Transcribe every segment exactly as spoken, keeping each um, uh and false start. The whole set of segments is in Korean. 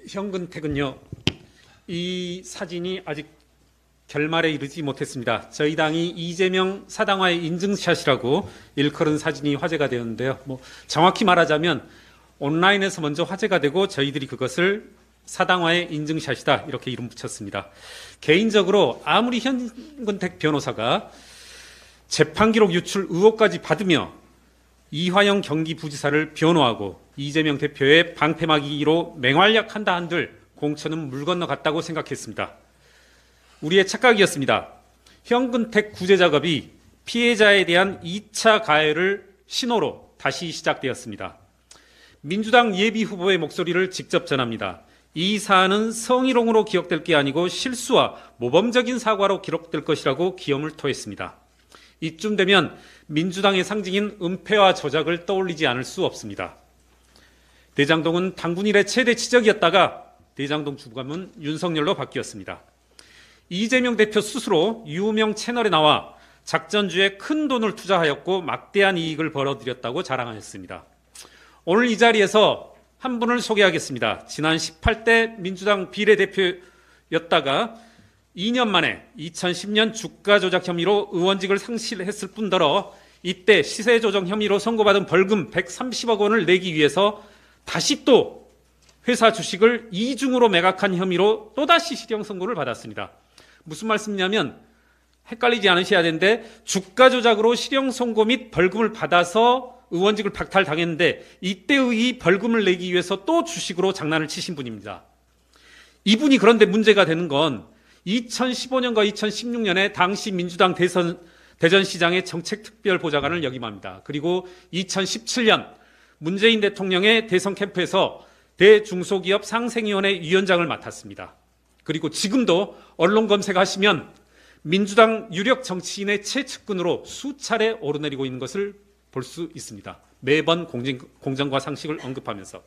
현근택은요, 이 사진이 아직 결말에 이르지 못했습니다. 저희 당이 이재명 사당화의 인증샷이라고 일컬은 사진이 화제가 되었는데요. 뭐 정확히 말하자면 온라인에서 먼저 화제가 되고 저희들이 그것을 사당화의 인증샷이다 이렇게 이름 붙였습니다. 개인적으로 아무리 현근택 변호사가 재판기록 유출 의혹까지 받으며 이화영 경기부지사를 변호하고 이재명 대표의 방패막이로 맹활약한다 한들 공천은 물 건너갔다고 생각했습니다. 우리의 착각이었습니다. 현근택 구제 작업이 피해자에 대한 이 차 가해를 신호로 다시 시작되었습니다. 민주당 예비 후보의 목소리를 직접 전합니다. 이 사안은 성희롱으로 기억될 게 아니고 실수와 모범적인 사과로 기록될 것이라고 기염을 토했습니다. 이쯤 되면 민주당의 상징인 은폐와 조작을 떠올리지 않을 수 없습니다. 대장동은 당군 일의 최대 치적이었다가 대장동 주감은 윤석열로 바뀌었습니다. 이재명 대표 스스로 유명 채널에 나와 작전주에 큰 돈을 투자하였고 막대한 이익을 벌어들였다고 자랑하였습니다. 오늘 이 자리에서 한 분을 소개하겠습니다. 지난 십팔 대 민주당 비례대표였다가 이 년 만에 이천십 년 주가 조작 혐의로 의원직을 상실했을 뿐더러 이때 시세 조정 혐의로 선고받은 벌금 백삼십억 원을 내기 위해서 다시 또 회사 주식을 이중으로 매각한 혐의로 또다시 실형 선고를 받았습니다. 무슨 말씀이냐면 헷갈리지 않으셔야 되는데 주가 조작으로 실형 선고 및 벌금을 받아서 의원직을 박탈당했는데 이때의 이 벌금을 내기 위해서 또 주식으로 장난을 치신 분입니다. 이분이 그런데 문제가 되는 건 이천십오 년과 이천십육 년에 당시 민주당 대선, 대전시장의 정책특별보좌관을 역임합니다. 그리고 이천십칠 년 문재인 대통령의 대선 캠프에서 대중소기업 상생위원회 위원장을 맡았습니다. 그리고 지금도 언론 검색하시면 민주당 유력 정치인의 최측근으로 수차례 오르내리고 있는 것을 볼 수 있습니다. 매번 공정, 공정과 상식을 언급하면서.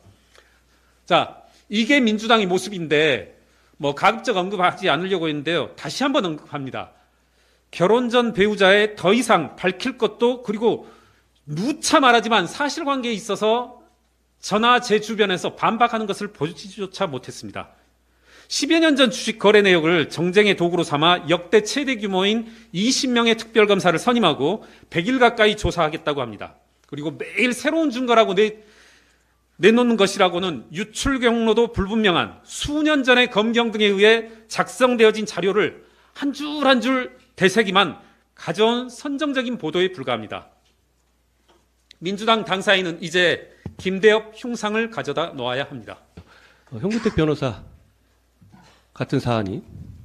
자, 이게 민주당의 모습인데 뭐 가급적 언급하지 않으려고 했는데요. 다시 한번 언급합니다. 결혼 전 배우자의 더 이상 밝힐 것도 그리고 누차 말하지만 사실관계에 있어서 저나 제 주변에서 반박하는 것을 보지조차 못했습니다. 십여 년 전 주식 거래 내역을 정쟁의 도구로 삼아 역대 최대 규모인 이십 명의 특별검사를 선임하고 백 일 가까이 조사하겠다고 합니다. 그리고 매일 새로운 증거라고 내, 내놓는 것이라고는 유출 경로도 불분명한 수년 전에 검경 등에 의해 작성되어진 자료를 한 줄 한 줄 되새기만 가져온 선정적인 보도에 불과합니다. 민주당 당사인은 이제 김대엽 흉상을 가져다 놓아야 합니다. 어, 현근택 변호사 같은 사안이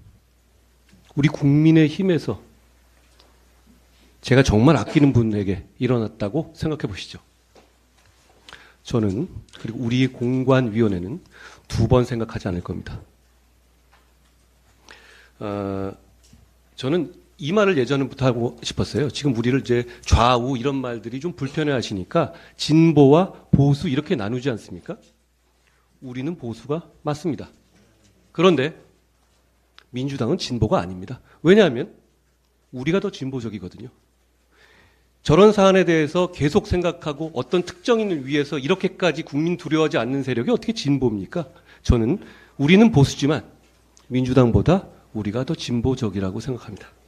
우리 국민의 힘에서 제가 정말 아끼는 분에게 일어났다고 생각해 보시죠. 저는 그리고 우리 공관위원회는 두 번 생각하지 않을 겁니다. 어, 저는 이 말을 예전부터 하고 싶었어요. 지금 우리를 이제 좌우 이런 말들이 좀 불편해 하시니까 진보와 보수 이렇게 나누지 않습니까? 우리는 보수가 맞습니다. 그런데 민주당은 진보가 아닙니다. 왜냐하면 우리가 더 진보적이거든요. 저런 사안에 대해서 계속 생각하고 어떤 특정인을 위해서 이렇게까지 국민 두려워하지 않는 세력이 어떻게 진보입니까? 저는 우리는 보수지만 민주당보다 우리가 더 진보적이라고 생각합니다.